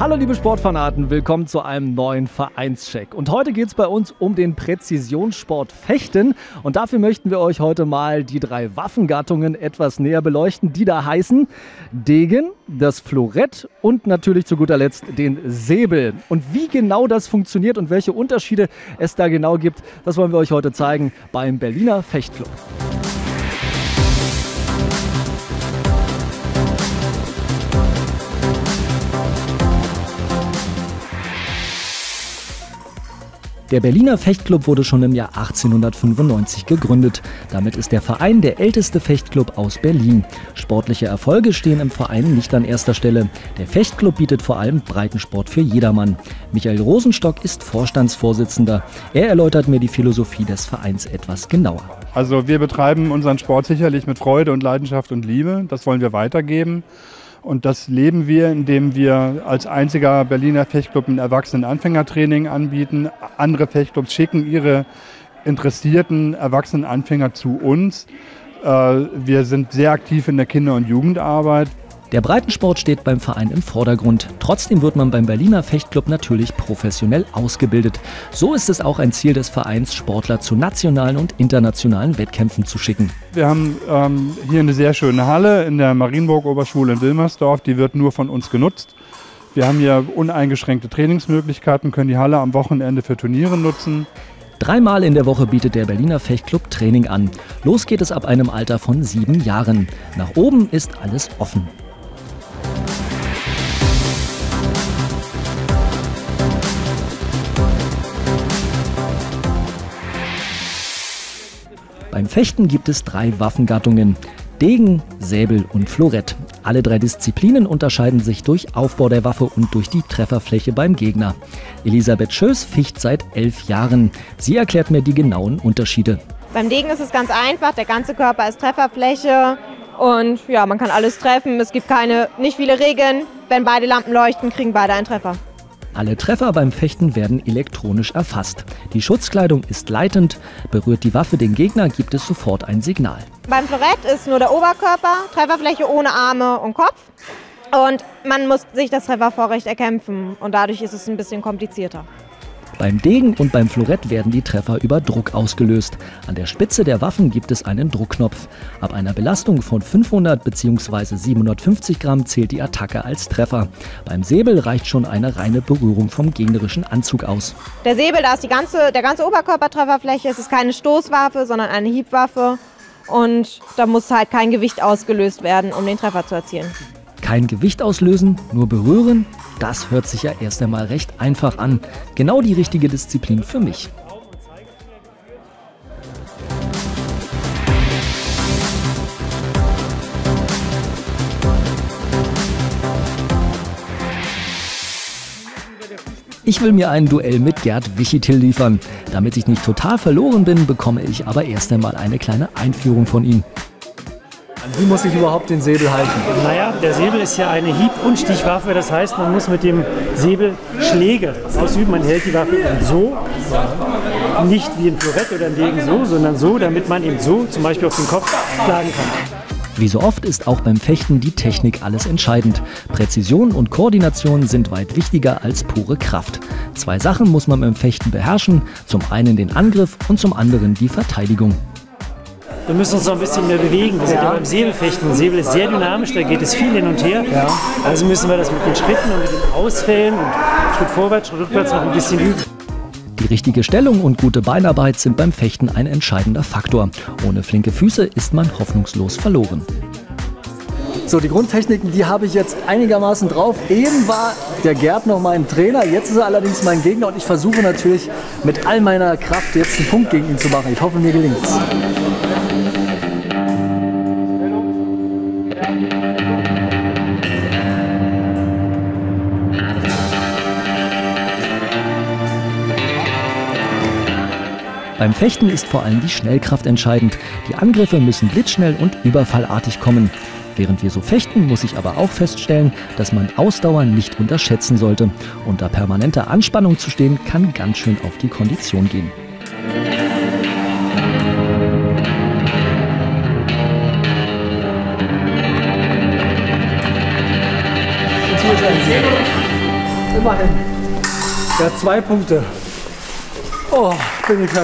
Hallo liebe Sportfanaten, willkommen zu einem neuen Vereinscheck. Und heute geht es bei uns um den Präzisionssport Fechten. Und dafür möchten wir euch heute mal die 3 Waffengattungen etwas näher beleuchten, die da heißen Degen, das Florett und natürlich zu guter Letzt den Säbel. Und wie genau das funktioniert und welche Unterschiede es da genau gibt, das wollen wir euch heute zeigen beim Berliner Fechtclub. Der Berliner Fechtclub wurde schon im Jahr 1895 gegründet. Damit ist der Verein der älteste Fechtclub aus Berlin. Sportliche Erfolge stehen im Verein nicht an erster Stelle. Der Fechtclub bietet vor allem Breitensport für jedermann. Michael Rosenstock ist Vorstandsvorsitzender. Er erläutert mir die Philosophie des Vereins etwas genauer. Also wir betreiben unseren Sport sicherlich mit Freude und Leidenschaft und Liebe. Das wollen wir weitergeben. Und das leben wir, indem wir als einziger Berliner Fechtclub ein Erwachsenen-Anfängertraining anbieten. Andere Fechtclubs schicken ihre interessierten Erwachsenen-Anfänger zu uns. Wir sind sehr aktiv in der Kinder- und Jugendarbeit. Der Breitensport steht beim Verein im Vordergrund. Trotzdem wird man beim Berliner Fechtclub natürlich professionell ausgebildet. So ist es auch ein Ziel des Vereins, Sportler zu nationalen und internationalen Wettkämpfen zu schicken. Wir haben hier eine sehr schöne Halle in der Marienburg-Oberschule in Wilmersdorf. Die wird nur von uns genutzt. Wir haben hier uneingeschränkte Trainingsmöglichkeiten, können die Halle am Wochenende für Turniere nutzen. 3-mal in der Woche bietet der Berliner Fechtclub Training an. Los geht es ab einem Alter von 7 Jahren. Nach oben ist alles offen. Beim Fechten gibt es 3 Waffengattungen: Degen, Säbel und Florett. Alle 3 Disziplinen unterscheiden sich durch Aufbau der Waffe und durch die Trefferfläche beim Gegner. Elisabeth Schöß ficht seit 11 Jahren. Sie erklärt mir die genauen Unterschiede. Beim Degen ist es ganz einfach, der ganze Körper ist Trefferfläche und ja, man kann alles treffen. Es gibt nicht viele Regeln. Wenn beide Lampen leuchten, kriegen beide einen Treffer. Alle Treffer beim Fechten werden elektronisch erfasst. Die Schutzkleidung ist leitend. Berührt die Waffe den Gegner, gibt es sofort ein Signal. Beim Florett ist nur der Oberkörper, Trefferfläche ohne Arme und Kopf. Und man muss sich das Treffervorrecht erkämpfen. Und dadurch ist es ein bisschen komplizierter. Beim Degen und beim Florett werden die Treffer über Druck ausgelöst. An der Spitze der Waffen gibt es einen Druckknopf. Ab einer Belastung von 500 bzw. 750 Gramm zählt die Attacke als Treffer. Beim Säbel reicht schon eine reine Berührung vom gegnerischen Anzug aus. Der Säbel, da ist der ganze Oberkörper Trefferfläche. Es ist keine Stoßwaffe, sondern eine Hiebwaffe. Und da muss halt kein Gewicht ausgelöst werden, um den Treffer zu erzielen. Kein Gewicht auslösen, nur berühren? Das hört sich ja erst einmal recht einfach an. Genau die richtige Disziplin für mich. Ich will mir ein Duell mit Gerd Wichitil liefern. Damit ich nicht total verloren bin, bekomme ich aber erst einmal eine kleine Einführung von ihm. Wie muss ich überhaupt den Säbel halten? Naja, der Säbel ist ja eine Hieb- und Stichwaffe. Das heißt, man muss mit dem Säbel Schläge ausüben. Man hält die Waffe eben so, nicht wie ein Florett oder ein Degen so, sondern so, damit man eben so zum Beispiel auf den Kopf schlagen kann. Wie so oft ist auch beim Fechten die Technik alles entscheidend. Präzision und Koordination sind weit wichtiger als pure Kraft. 2 Sachen muss man beim Fechten beherrschen. Zum einen den Angriff und zum anderen die Verteidigung. Wir müssen uns noch ein bisschen mehr bewegen. Wir sind ja beim Säbelfechten. Der Säbel ist sehr dynamisch, da geht es viel hin und her. Ja. Also müssen wir das mit den Schritten und mit den Ausfällen und Schritt vorwärts, Schritt rückwärts noch ein bisschen üben. Die richtige Stellung und gute Beinarbeit sind beim Fechten ein entscheidender Faktor. Ohne flinke Füße ist man hoffnungslos verloren. So, die Grundtechniken, die habe ich jetzt einigermaßen drauf. Eben war der Gerd noch mein Trainer, jetzt ist er allerdings mein Gegner und ich versuche natürlich mit all meiner Kraft jetzt einen Punkt gegen ihn zu machen. Ich hoffe, mir gelingt's. Beim Fechten ist vor allem die Schnellkraft entscheidend. Die Angriffe müssen blitzschnell und überfallartig kommen. Während wir so fechten, muss ich aber auch feststellen, dass man Ausdauer nicht unterschätzen sollte. Unter permanenter Anspannung zu stehen, kann ganz schön auf die Kondition gehen. Immerhin. Ja, 2 Punkte. Oh, bin ich krank.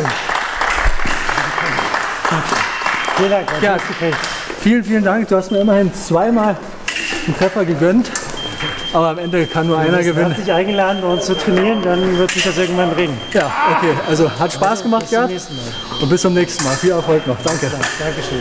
Vielen Dank. Ja, vielen, vielen Dank. Du hast mir immerhin zweimal einen Treffer gegönnt. Aber am Ende kann nur einer gewinnen. Wenn du dich eingeladen, bei uns zu trainieren, dann wird sich das irgendwann drehen. Ja, okay. Also hat Spaß gemacht, Bis zum Gerd. nächsten Mal. Und bis zum nächsten Mal. Viel Erfolg noch. Danke. Dankeschön.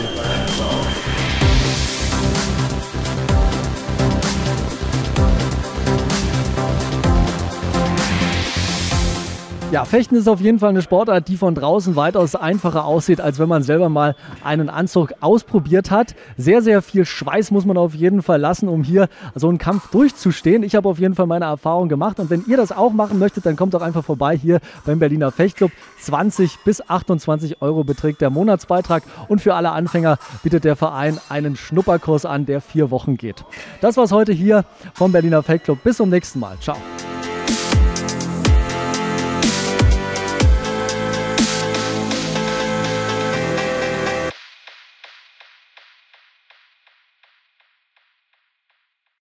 Ja, Fechten ist auf jeden Fall eine Sportart, die von draußen weitaus einfacher aussieht, als wenn man selber mal einen Anzug ausprobiert hat. Sehr, sehr viel Schweiß muss man auf jeden Fall lassen, um hier so einen Kampf durchzustehen. Ich habe auf jeden Fall meine Erfahrung gemacht und wenn ihr das auch machen möchtet, dann kommt doch einfach vorbei hier beim Berliner Fechtclub. 20 bis 28 € beträgt der Monatsbeitrag und für alle Anfänger bietet der Verein einen Schnupperkurs an, der 4 Wochen geht. Das war's heute hier vom Berliner Fechtclub. Bis zum nächsten Mal. Ciao.